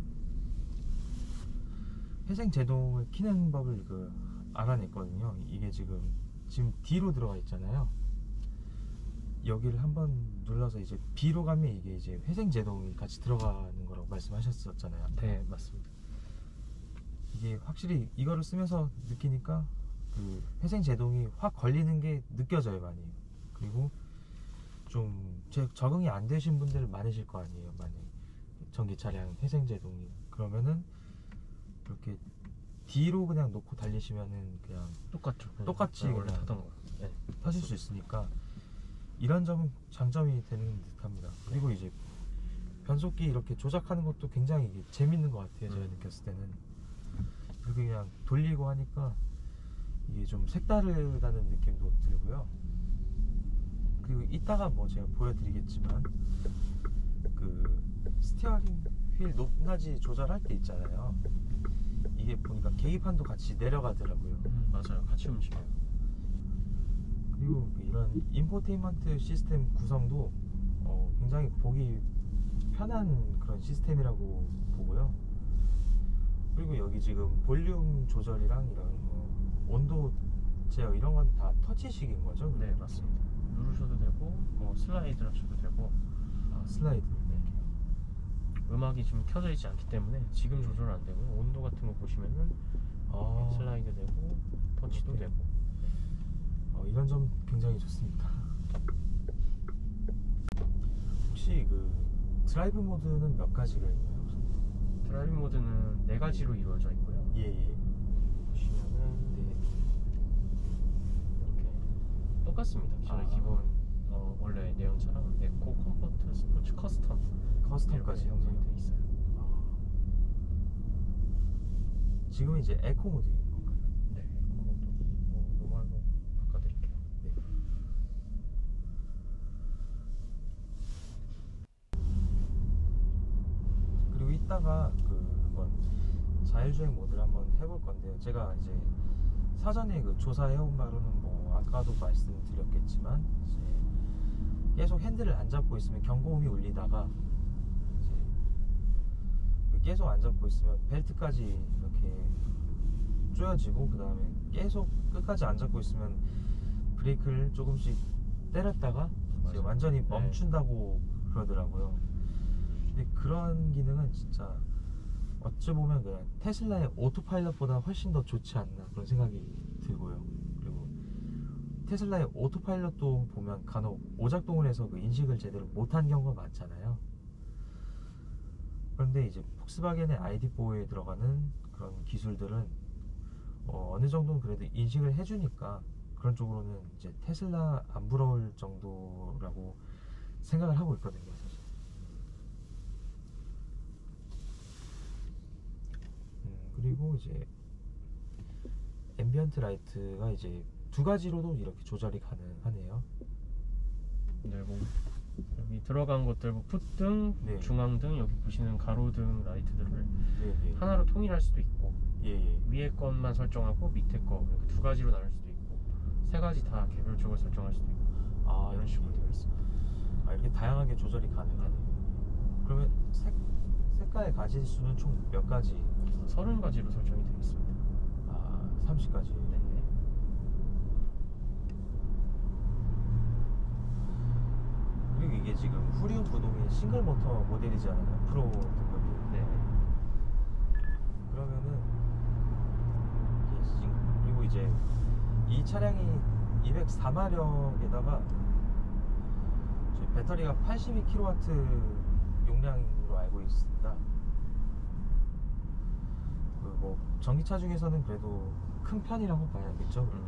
회생 제동을 키는 법을 그 알아냈거든요. 이게 지금 지금 D로 들어가 있잖아요. 여기를 한번 눌러서 이제 B로 가면 이게 이제 회생 제동이 같이 들어가는 거라고 말씀하셨었잖아요. 네, 맞습니다. 이게 확실히 이거를 쓰면서 느끼니까 그 회생 제동이 확 걸리는 게 느껴져요 많이. 그리고 좀 제- 적응이 안 되신 분들 많으실 거 아니에요. 만약 전기 차량 회생 제동이 그러면은 이렇게 D로 그냥 놓고 달리시면은 그냥 똑같죠. 네. 똑같이 네, 원래 그냥 타던 거. 네. 타실 수 있으니까 이런 점은 장점이 되는 듯합니다. 그리고 이제 변속기 이렇게 조작하는 것도 굉장히 이게 재밌는 것 같아요. 제가 음. 느꼈을 때는 이렇게 그냥 돌리고 하니까 이게 좀 색다르다는 느낌도 들고요. 그리고 이따가 뭐 제가 보여드리겠지만 그 스티어링 휠 높낮이 조절할 때 있잖아요. 이게 보니까 계기판도 같이 내려가더라고요. 음, 맞아요. 같이 움직여요. 그리고 그 이런 인포테인먼트 시스템 구성도 어, 굉장히 보기 편한 그런 시스템이라고 보고요. 그리고 여기 지금 볼륨 조절이랑 이런 뭐 온도 제어 이런 건 다 터치식인 거죠? 네, 맞습니다. 누르셔도 되고 뭐 슬라이드 하셔도 되고. 아, 슬라이드. 네. 음악이 지금 켜져 있지 않기 때문에 지금 조절 안 되고 온도 같은 거 보시면은 아, 슬라이드 되고 터치도 이렇게. 되고. 어, 이런 점 굉장히 좋습니다. 혹시 그 드라이브 모드는 몇 가지가 있나요? 드라이브 모드는 네 가지로 이루어져 있고요. 예예. 보시면은 네. 이렇게 똑같습니다. 저희 아. 기본 어, 원래 내연차랑 에코, 컴포트, 스포츠, 커스텀 커스텀까지 이렇게 형성이 돼 있어요. 아. 지금 이제 에코 모드인 건가요? 네, 에코 모드 뭐 노멀로 바꿔드릴게요. 네. 그리고 이따가 그 한번 자율주행 모드를 한번 해볼 건데요. 제가 이제 사전에 그 조사해온 바로는 뭐 아까도 말씀드렸겠지만 이제 계속 핸들을 안 잡고 있으면 경고음이 울리다가 이제 그 계속 안 잡고 있으면 벨트까지 이렇게 조여지고 그 다음에 계속 끝까지 안 잡고 있으면 브레이크를 조금씩 때렸다가 이제 맞아요. 완전히 네. 멈춘다고 그러더라고요. 근데 그런 기능은 진짜 어찌 보면 그냥 테슬라의 오토파일럿보다 훨씬 더 좋지 않나 그런 생각이 들고요. 그리고 테슬라의 오토파일럿도 보면 간혹 오작동을 해서 그 인식을 제대로 못한 경우가 많잖아요. 그런데 이제 폭스바겐의 아이디사에 들어가는 그런 기술들은 어, 어느 정도는 그래도 인식을 해주니까 그런 쪽으로는 이제 테슬라 안 부러울 정도라고 생각을 하고 있거든요, 사실. 음, 그리고 이제 앰비언트 라이트가 이제 두 가지로도 이렇게 조절이 가능하네요. 네, 뭐 여기 들어간 것들 뭐 풋등, 네. 중앙등, 여기 보시는 가로등 라이트들을 네네. 하나로 통일할 수도 있고 예예. 위에 것만 설정하고 밑에 거 이렇게 두 가지로 나눌 수도 있고 세 가지 다 개별적으로 설정할 수도 있고 아, 이런 식으로 되어 있습니다. 아, 이렇게 다양하게 조절이 가능하네요. 그러면 색, 색깔 가질 수는 총 몇 가지? 서른 가지로 설정이 되어 있습니다. 아, 서른 가지. 네. 그리고 이게 이게 지금 후륜 구동의 싱글 모터 모델이잖아요. 프로 등급이. 네. 그러면은 이게 싱- 그리고 이제 이 차량이 이백사 마력에다가 배터리가 팔십이 킬로와트 용량으로 알고 있습니다. 그 뭐 전기차 중에서는 그래도 큰 편이라고 봐야겠죠. 음.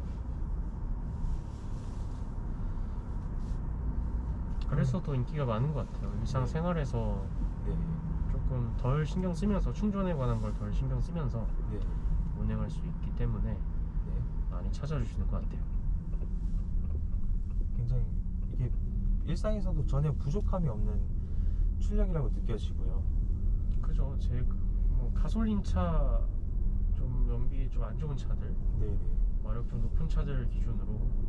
그래서 더 인기가 많은 것 같아요. 일상생활에서 네, 조금 덜 신경 쓰면서 충전에 관한 걸 덜 신경 쓰면서 네, 운행할 수 있기 때문에 네. 많이 찾아주시는 것 같아요. 굉장히 이게 일상에서도 전혀 부족함이 없는 출력이라고 느껴지고요. 그죠. 제 뭐 가솔린 차 좀 연비 좀 안 좋은 차들, 네, 네, 마력 좀 높은 차들 기준으로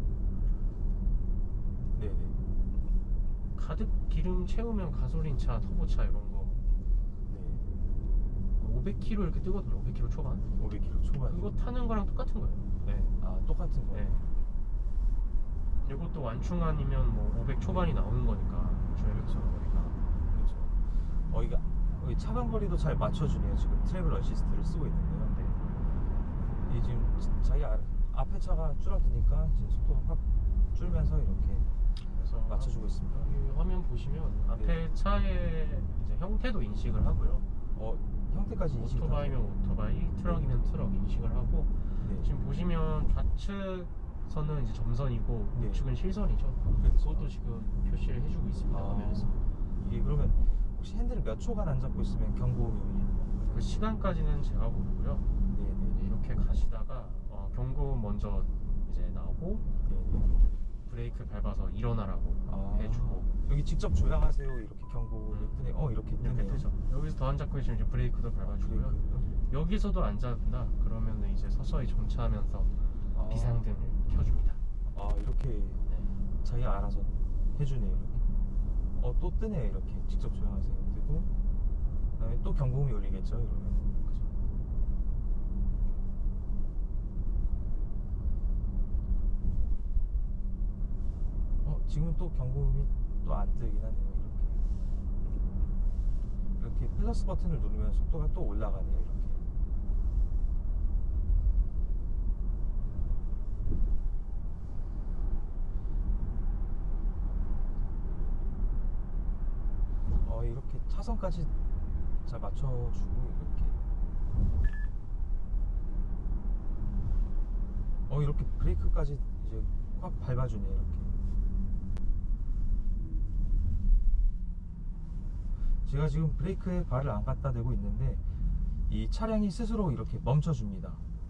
네, 네, 가득 기름 채우면 가솔린 차, 터보차 이런 거 네. 오백 킬로미터 이렇게 뜨거든요. 오백 킬로미터 초반. 오백 킬로미터 초반. 그거 타는 거랑 똑같은 거예요. 네, 아 똑같은 거. 네. 그리고 또 완충 아니면 뭐 오백 초반이 나오는 거니까 주행거리가. 그렇죠. 어 이게 어, 차간 거리도 잘 맞춰주네요. 지금 트래블 어시스트를 쓰고 있는데요. 네. 이 지금 지- 자기 아, 앞에 차가 줄어드니까 지금 속도가 확 줄면서 이렇게 그래서 맞춰주고 있습니다. 이 화면 보시면 앞에 네. 차의 이제 형태도 인식을 하고요. 어 형태까지 인식이 다 오토바이면 되네요. 오토바이, 트럭이면 트럭 인식을 하고 네. 지금 보시면 좌측선은 이제 점선이고 네. 우측은 실선이죠. 그렇죠. 그것도 지금 표시를 해주고 있습니다. 아, 화면에서. 이게 그러면 혹시 핸들을 몇 초간 안 잡고 있으면 경고음이 울리는 건가요? 그 시간까지는 제가 모르고요. 네네. 이렇게 가시다가 어, 경고 먼저 이제 나오고 네네. 브레이크 밟아서 일어나라고 아, 해주고 여기 직접 조향하세요 이렇게 경고를 음. 뜨네. 어 이렇게 뜨네요. 이렇게 뜨죠. 여기서 더 안 잡고 있으면 이제 브레이크도 밟아주고요. 브레이크도요? 여기서도 안 잡는다 그러면 이제 서서히 정차하면서 아. 비상등을 켜줍니다. 아 이렇게 네. 자기가 알아서 해주네요. 이렇게. 어 또 뜨네요. 이렇게 직접 조향하세요. 뜨고 그다음에 또 경고음이 울리겠죠. 이러면. 그죠? 어 지금 또 경고음이 또 안 뜨긴 하네요. 이렇게 이렇게 플러스 버튼을 누르면 속도가 또 올라가네요. 이렇게. 어 이렇게 차선까지 잘 맞춰주고 이렇게 어 이렇게 브레이크까지 이제 확 밟아주네. 이렇게 제가 지금 브레이크에 발을 안 갖다 대고 있는데 이 차량이 스스로 이렇게 멈춰줍니다.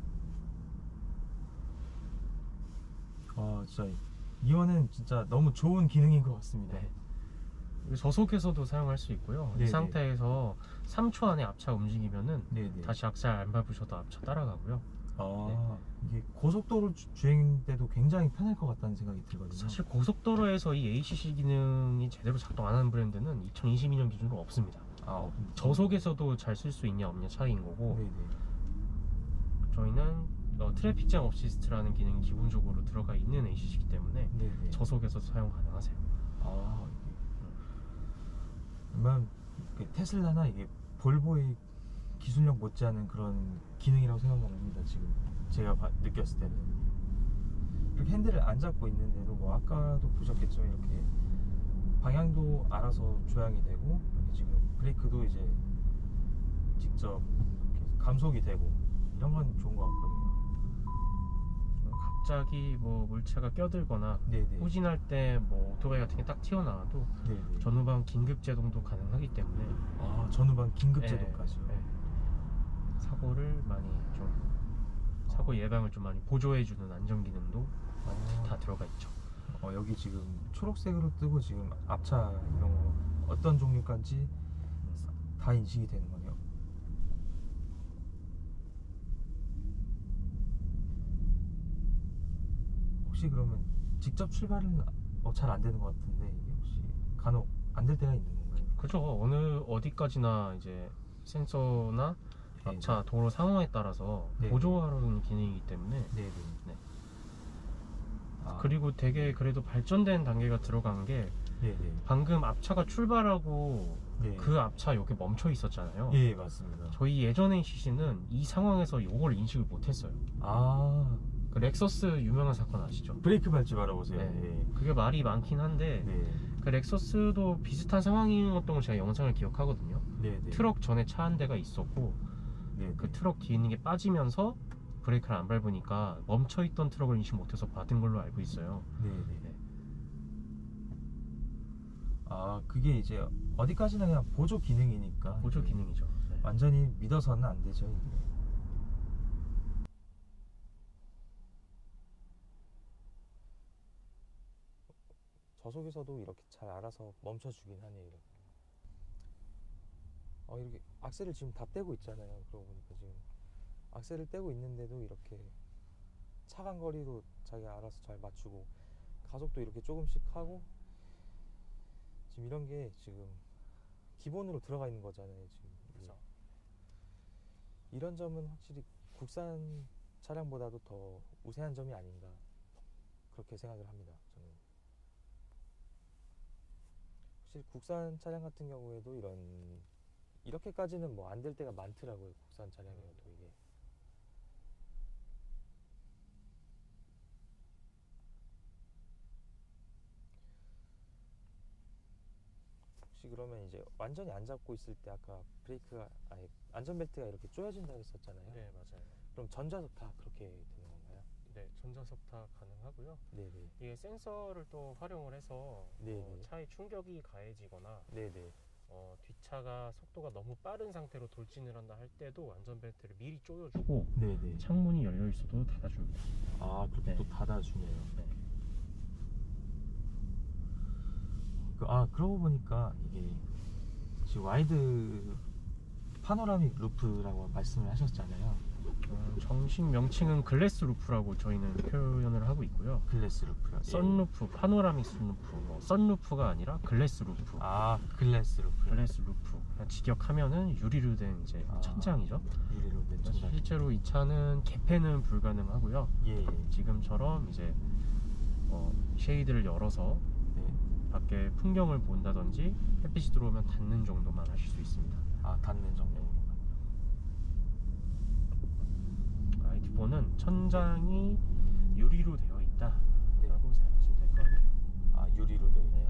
아 진짜 이거는 진짜 너무 좋은 기능인 것 같습니다. 네. 저속에서도 사용할 수 있고요. 이 네네. 상태에서 삼 초 안에 앞차 움직이면은 네네. 다시 악셀 안 밟으셔도 앞차 따라가고요. 아 이게 고속도로 주- 주행 때도 굉장히 편할 것 같다는 생각이 들거든요. 사실 고속도로에서 이 에이씨씨 기능이 제대로 작동 안 하는 브랜드는 이천이십이 년 기준으로 없습니다. 아 어, 저속에서도 잘 쓸 수 있냐 없냐 차이인 거고 네네. 저희는 어, 트래픽 잼 어시스트라는 기능이 기본적으로 들어가 있는 에이씨씨이기 때문에 네네. 저속에서 사용 가능하세요. 아 이게 웬만하면 그 테슬라나 이게 볼보의 기술력 못지않은 그런 기능이라고 생각합니다. 지금 제가 봐- 느꼈을 때는 이렇게 핸들을 안 잡고 있는데도 뭐 아까도 보셨겠지만 이렇게 방향도 알아서 조향이 되고 이렇게 지금 브레이크도 이제 직접 이렇게 감속이 되고 이런 건 좋은 것 같거든요. 갑자기 뭐 물체가 껴들거나 네네. 후진할 때 뭐 오토바이 같은 게 딱 튀어나와도 네네. 전후방 긴급 제동도 가능하기 때문에 아 전후방 긴급 예, 제동까지요. 예. 사고를 많이 좀 사고 예방을 좀 많이 보조해주는 안전 기능도 아. 다 들어가 있죠. 어, 여기 지금 초록색으로 뜨고 지금 앞차 이런 거 어떤 종류까지 다 인식이 되는 거네요. 혹시 그러면 직접 출발은 어, 잘 안 되는 것 같은데 이게 혹시 간혹 안 될 때가 있는 건가요? 그죠. 어느 어디까지나 이제 센서나 네. 앞차 도로 상황에 따라서 네. 보조하는 기능이기 때문에 네네. 네. 아, 그리고 되게 그래도 발전된 단계가 들어간 게 네네. 방금 앞차가 출발하고 네. 그 앞차 여기 멈춰 있었잖아요. 예, 맞습니다. 저희 예전에 씨씨는 이 상황에서 이걸 인식을 못했어요. 아, 그 렉서스 유명한 사건 아시죠? 브레이크 밟지 말아보세요. 네. 예. 그게 말이 많긴 한데 네. 그 렉서스도 비슷한 상황이었던 걸 제가 영상을 기억하거든요. 네네. 트럭 전에 차 한 대가 있었고 네. 그 트럭 뒤에 있는 게 빠지면서 브레이크를 안 밟으니까 멈춰있던 트럭을 인식 못해서 받은 걸로 알고 있어요. 네네. 네. 아, 그게 이제 어디까지나 그냥 보조 기능이니까. 보조 이게 기능이죠. 네. 완전히 믿어서는 안 되죠, 이게. 저속에서도 이렇게 잘 알아서 멈춰주긴 하네요. 이렇게. 어, 이렇게 악셀을 지금 다 떼고 있잖아요. 그러고 보니까 지금 악셀을 떼고 있는데도 이렇게 차간 거리도 자기가 알아서 잘 맞추고 가속도 이렇게 조금씩 하고 지금 이런 게 지금 기본으로 들어가 있는 거잖아요. 지금 그렇죠. 이런 점은 확실히 국산 차량보다도 더 우세한 점이 아닌가 그렇게 생각을 합니다. 저는 확실히 국산 차량 같은 경우에도 이런 이렇게까지는 뭐 안 될 때가 많더라고요. 국산 차량이어도 이게. 혹시 그러면 이제 완전히 안 잡고 있을 때 아까 브레이크가 아니 안전벨트가 이렇게 조여진다고 했었잖아요. 네, 맞아요. 그럼 전자석 다 그렇게 되는 건가요? 네, 전자석 다 가능하고요. 네네. 이게 센서를 또 활용을 해서 네네. 어, 차에 충격이 가해지거나 네네. 어, 뒷차가 속도가 너무 빠른 상태로 돌진을 한다 할 때도 안전벨트를 미리 조여주고 네네. 창문이 열려 있어도 닫아줍니다. 아, 그렇게 네. 또 닫아주네요. 네. 그, 아, 그러고 보니까 이게 지금 와이드 파노라믹 루프라고 말씀을 하셨잖아요. 음, 정식 명칭은 글래스 루프라고 저희는 표현을 하고 있고요. 글래스 루프요. 썬루프, 파노라믹 썬루프, 뭐 썬루프가 아니라 글래스 루프. 아, 글래스 루프. 글래스 루프. 그냥 직역하면은 유리로 된 이제 아. 천장이죠. 유리로 된 천장. 실제로 이 차는 개폐는 불가능하고요. 예, 예. 지금처럼 이제 어, 쉐이드를 열어서 네. 밖에 풍경을 본다든지 햇빛이 들어오면 닫는 정도만 하실 수 있습니다. 아, 닿는 정도로. 아이디포는 천장이 유리로 되어 있다라고 네. 생각하시면 될 것 같아요. 아, 유리로 되어 있다.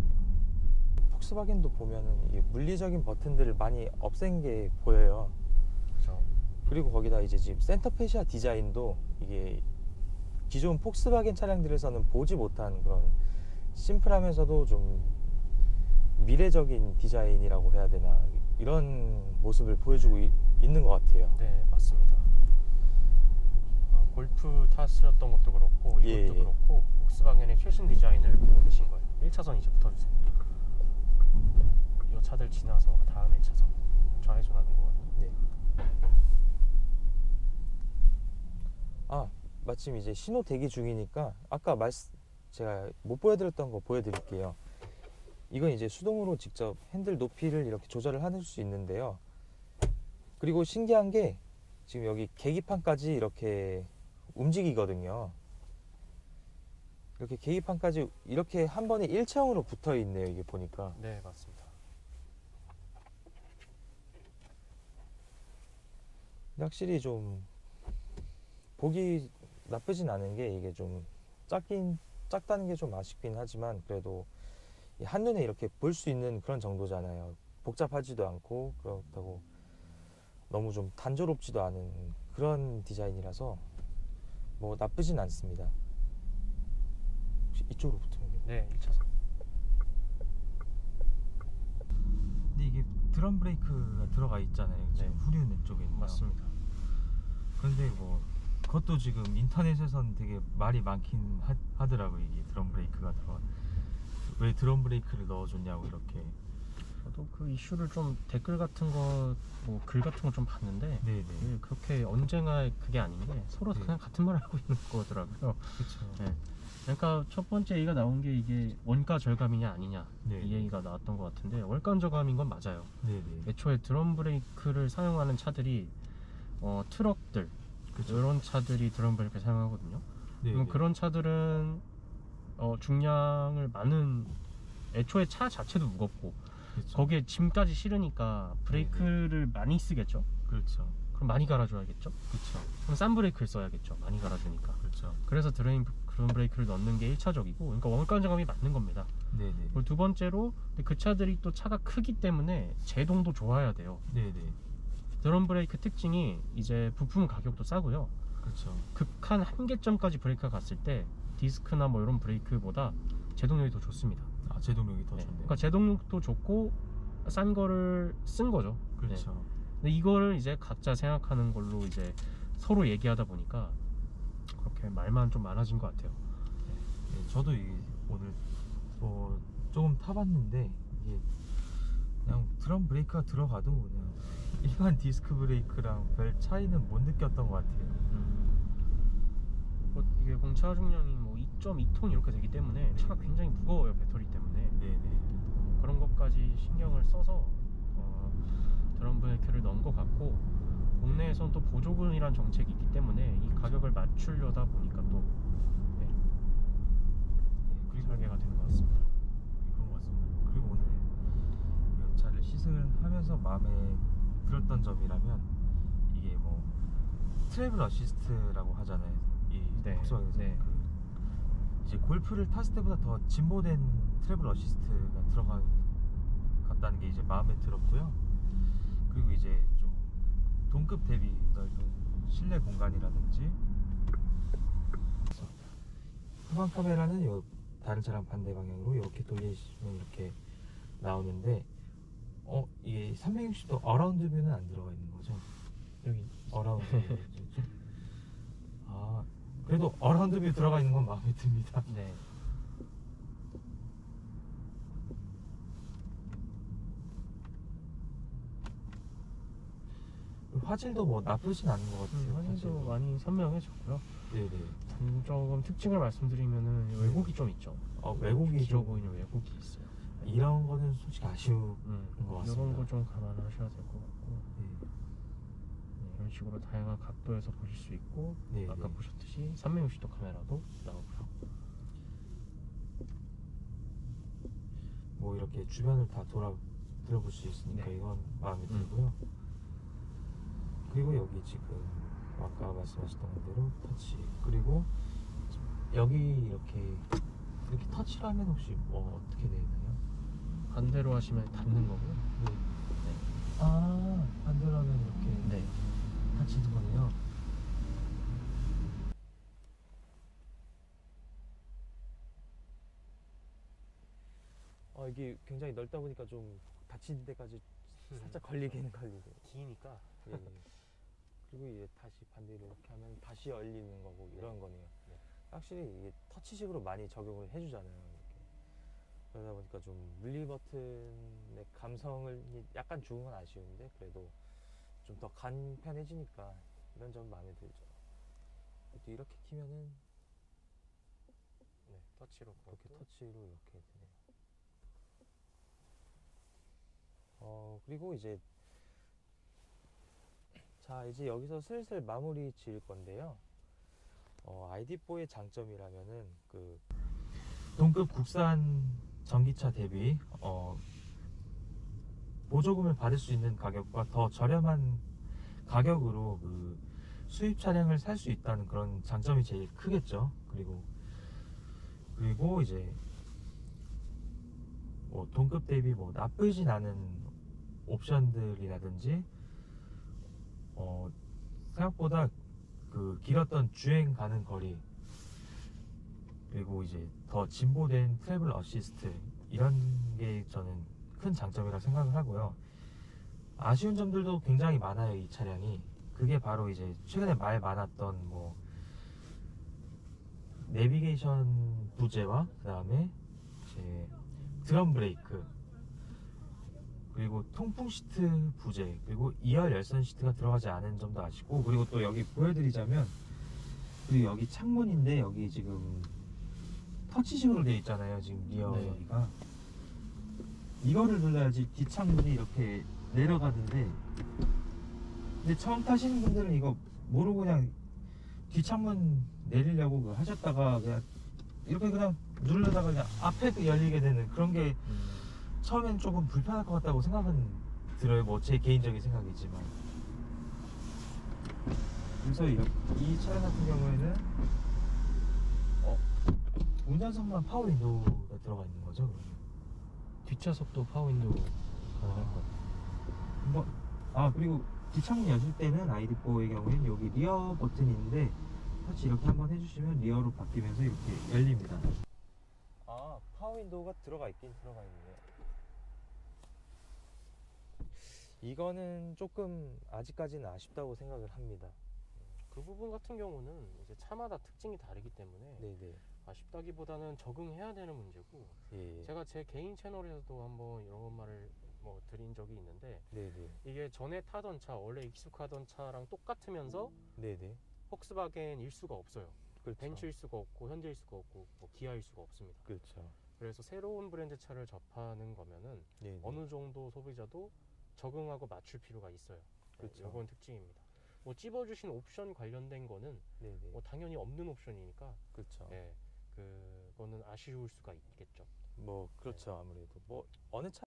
폭스바겐도 보면은 이게 물리적인 버튼들을 많이 없앤 게 보여요. 그렇죠. 그리고 거기다 이제 지금 센터 페시아 디자인도 이게 기존 폭스바겐 차량들에서는 보지 못한 그런 심플하면서도 좀 미래적인 디자인이라고 해야 되나 이런 모습을 보여주고 이, 있는 것 같아요. 네, 맞습니다. 어, 골프 타셨던 것도 그렇고 이것도 예, 예. 그렇고 폭스바겐의 최신 디자인을 보고 계신 거예요. 일 차선 이제 붙어주세요. 이 차들 지나서 그 다음 일 차선 좌회전하는 거거든요. 네. 아, 마침 이제 신호 대기 중이니까 아까 말씀 제가 못 보여드렸던 거 보여드릴게요. 이건 이제 수동으로 직접 핸들 높이를 이렇게 조절을 할 수 있는데요. 그리고 신기한 게 지금 여기 계기판까지 이렇게 움직이거든요. 이렇게 계기판까지 이렇게 한 번에 일체형으로 붙어 있네요. 이게 보니까. 네, 맞습니다. 근데 확실히 좀 보기 나쁘진 않은 게 이게 좀 작긴 작다는 게 좀 아쉽긴 하지만 그래도 한눈에 이렇게 볼 수 있는 그런 정도잖아요. 복잡하지도 않고 그렇다고 너무 좀 단조롭지도 않은 그런 디자인이라서 뭐 나쁘진 않습니다. 혹시 이쪽으로 붙으면 네, 일 차선. 근데 이게 드럼 브레이크가 들어가 있잖아요. 지금 네. 후륜 쪽에 맞습니다. 그런데 뭐 그것도 지금 인터넷에선 되게 말이 많긴 하, 하더라고요. 이게 드럼 브레이크가 들어가. 왜 드럼 브레이크를 넣어줬냐고 이렇게. 저도 그 이슈를 좀 댓글 같은 거, 뭐 글 같은 거 좀 봤는데 네네. 예, 그렇게 언젠가 그게 아닌 게 서로 네. 그냥 같은 말 하고 있는 거더라고요. 그렇죠. 네. 그러니까 첫 번째 얘기가 나온 게 이게 원가 절감이냐 아니냐 네. 이 얘기가 나왔던 것 같은데 원가 절감인 건 맞아요. 네네. 애초에 드럼 브레이크를 사용하는 차들이 어, 트럭들 그쵸. 이런 차들이 드럼 브레이크를 사용하거든요. 네네. 그럼 그런 차들은 어, 중량을 많은 애초에 차 자체도 무겁고 그렇죠. 거기에 짐까지 실으니까 브레이크를 많이 쓰겠죠. 그렇죠. 그럼 많이 갈아줘야겠죠. 그렇죠. 그럼 싼 브레이크를 써야겠죠. 많이 갈아주니까. 그렇죠. 그래서 드레인 그런 브레이크를 넣는 게 일 차적이고, 그러니까 원가 절감이 맞는 겁니다. 네네. 그리고 두 번째로 그 차들이 또 차가 크기 때문에 제동도 좋아야 돼요. 네네. 드럼 브레이크 특징이 이제 부품 가격도 싸고요. 그렇죠. 극한 한계점까지 브레이크가 갔을 때 디스크나 뭐 이런 브레이크보다 제동력이 더 좋습니다. 아, 제동력이 더 네. 좋네요. 그러니까 제동력도 좋고 싼 거를 쓴 거죠. 그렇죠. 네. 근데 이거를 이제 각자 생각하는 걸로 이제 서로 얘기하다 보니까 그렇게 말만 좀 많아진 것 같아요. 네, 저도 이 오늘 뭐 조금 타봤는데 이게 그냥 드럼 브레이크가 들어가도 그냥 일반 디스크 브레이크랑 별 차이는 못 느꼈던 것 같아요. 음. 뭐 이게 공차 중량이 뭐 이 점 이 톤 이렇게 되기 때문에 차가 굉장히 무거워요, 배터리 때문에. 네네. 그런 것까지 신경을 써서 어, 드럼 브레이크를 넣은 것 같고, 국내에서는 또 보조금이란 정책이 있기 때문에 이 가격을 맞추려다 보니까 또 네, 네, 그리고 설계가 된 것 같습니다. 그런 것 같습니다. 그리고 오늘 이 차를 시승을 하면서 마음에 들었던 점이라면 이게 뭐 트래블 어시스트라고 하잖아요. 이 네, 폭스바겐에서 네. 그 이제 골프를 탔을 때보다 더 진보된 트래블 어시스트가 들어갔다는 게 이제 마음에 들었고요. 그리고 이제 좀 동급 대비 넓은 실내 공간이라든지, 후방 카메라는 요 다른 차랑 반대 방향으로 이렇게 돌리시면 이렇게 나오는데, 어 이게 삼백육십 도 어라운드 뷰는 안 들어가 있는 거죠? 여기 어라운드 뷰. 아, 그래도 어라운드 뷰 들어가 있는 건 마음에 듭니다. 네. 화질도 뭐 나쁘진 않은 것 같아요. 음, 화질도 사실. 많이 선명해졌고요. 네네. 단점 특징을 말씀드리면은 왜곡이 좀 있죠. 어, 왜곡이 길어 좀 보이는 왜곡이 있어요. 이런 거는 솔직히 아쉬운 음, 것 같습니다. 이런 거 좀 감안하셔야 될 것 같고, 네. 네, 이런 식으로 다양한 각도에서 보실 수 있고, 네, 아까 네. 보셨듯이 삼백육십 도 카메라도 나오고요. 뭐 이렇게 주변을 다 돌아 들어볼 수 있으니까 네. 이건 마음에 음. 들고요. 그리고 여기 지금 아까 말씀하셨던 대로 터치, 그리고 여기 이렇게 이렇게 터치를 하면 혹시 뭐 어떻게 되나요? 반대로 하시면 닫는 거고요. 네. 아, 반대로 하면 이렇게 네. 닫히는 거네요. 어, 이게 굉장히 넓다 보니까 좀 닫히는 데까지 살짝 걸리긴 걸리고. 기니까. 예, 예. 그리고 이제 다시 반대로 이렇게 하면 다시 열리는 거고 이런 거네요. 네. 확실히 이게 터치식으로 많이 적용을 해주잖아요. 이렇게. 그러다 보니까 좀 물리 버튼의 감성을 약간 죽은 건 아쉬운데 그래도 좀 더 간편해지니까 이런 점 마음에 들죠. 또 이렇게 키면은 네, 터치로 이렇게 그렇게 터치로 이렇게 되네요. 어, 그리고 이제 자, 이제 여기서 슬슬 마무리 지을 건데요. 어, 아이디포의 장점이라면은 그 동급 국산 전기차 대비 어, 보조금을 받을 수 있는 가격과 더 저렴한 가격으로 그 수입 차량을 살 수 있다는 그런 장점이 제일 크겠죠. 그리고 그리고 이제 뭐 동급 대비 뭐 나쁘진 않은 옵션들이라든지 어, 생각보다 그 길었던 주행 가는 거리, 그리고 이제 더 진보된 트래블 어시스트, 이런 게 저는 큰 장점이라 생각을 하고요. 아쉬운 점들도 굉장히 많아요, 이 차량이. 그게 바로 이제 최근에 말 많았던 뭐 내비게이션 부재와 그 다음에 이제 드럼 브레이크, 그리고 통풍 시트 부재, 그리고 이열 열선 시트가 들어가지 않은 점도 아쉽고, 그리고 또 여기 보여드리자면 그리고 여기 창문인데 여기 지금 터치식으로 되어 있잖아요. 지금 리어 네. 여기가 이거를 눌러야지 뒷창문이 이렇게 내려가는데, 근데 처음 타시는 분들은 이거 모르고 그냥 뒷창문 내리려고 하셨다가 그냥 이렇게 그냥 누르려다가 그냥 앞에 열리게 되는 그런 게 음. 처음엔 조금 불편할 것 같다고 생각은 들어요. 뭐 제 개인적인 생각이지만. 그래서 이, 이 차량 같은 경우에는 어, 운전석만 파워 윈도우가 들어가 있는 거죠. 그러면? 뒷좌석도 파워윈도우 가능할 것 같아요. 뭐, 아 그리고 뒷창문 여실 때는 아이디포의 경우에는 여기 리어 버튼이 있는데 터치 이렇게 한번 해주시면 리어로 바뀌면서 이렇게 열립니다. 아 파워 윈도우가 들어가 있긴 들어가 있네요. 이거는 조금 아직까지는 아쉽다고 생각을 합니다. 그 부분 같은 경우는 이제 차마다 특징이 다르기 때문에 네네. 아쉽다기보다는 적응해야 되는 문제고, 예. 제가 제 개인 채널에서도 한번 이런 말을 뭐 드린 적이 있는데, 네네. 이게 전에 타던 차, 원래 익숙하던 차랑 똑같으면서 네네. 폭스바겐일 수가 없어요. 그렇죠. 벤츠일 수가 없고 현대일 수가 없고 뭐 기아일 수가 없습니다. 그렇죠. 그래서 새로운 브랜드 차를 접하는 거면은 네네. 어느 정도 소비자도 적응하고 맞출 필요가 있어요. 그렇죠. 이건 특징입니다. 뭐 찝어주신 옵션 관련된 거는 네네. 뭐 당연히 없는 옵션이니까, 그렇죠. 예, 그거는 아쉬울 수가 있겠죠. 뭐 그렇죠. 아무래도 뭐 어느 차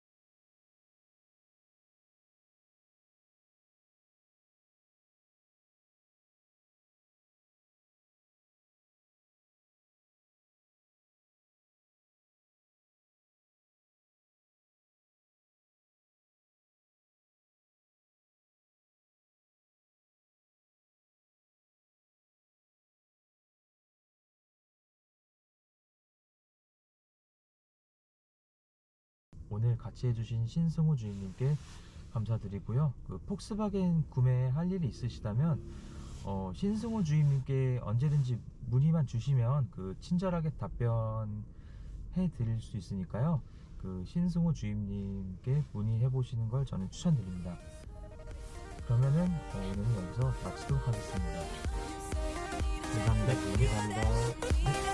오늘 같이 해주신 신승우 주인님께 감사드리고요. 그 폭스바겐 구매할 일이 있으시다면 어, 신승우 주인님께 언제든지 문의만 주시면 그 친절하게 답변해 드릴 수 있으니까요. 그 신승우 주인님께 문의해 보시는 걸 저는 추천드립니다. 그러면은 어, 오늘은 여기서 마치도록 하겠습니다. 감사합니다. 네, 감사합니다.